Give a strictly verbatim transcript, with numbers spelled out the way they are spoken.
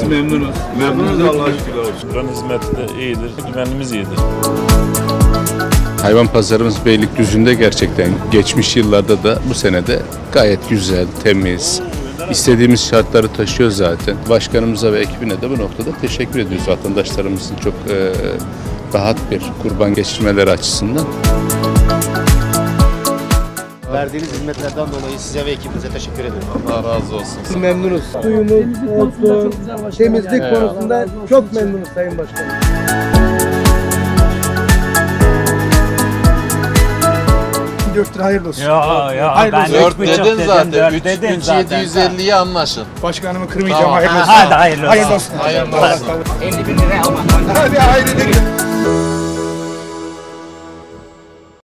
Biz memnunuz. Memnunuz Allah'a şükürler olsun. Buranın hizmeti de iyidir, güvenliğimiz iyidir. Hayvan pazarımız Beylikdüzü'nde gerçekten geçmiş yıllarda da bu sene de gayet güzel, temiz, istediğimiz şartları taşıyor zaten. Başkanımıza ve ekibine de bu noktada teşekkür ediyoruz vatandaşlarımızın çok e, rahat bir kurban geçirmeleri açısından. Verdiğiniz hizmetlerden dolayı size ve ekibinize teşekkür ederim. Allah razı olsun. Memnunuz. Suyumuz olsun, temizlik konusunda çok memnunuz Sayın Başkanım. dört lira hayırlı olsun. Ya ya Hayırlı ben olsun. dört dedin zaten. üç dedin üç zaten. yedi yüz elliye anlaşın. Başkanımı kırmayacağım. Tamam. Hayırlı olsun. Hadi hayırlı olsun. Hayırlı olsun. Hayırlı olsun. elli bin lira almak. Hadi hayırlı olsun.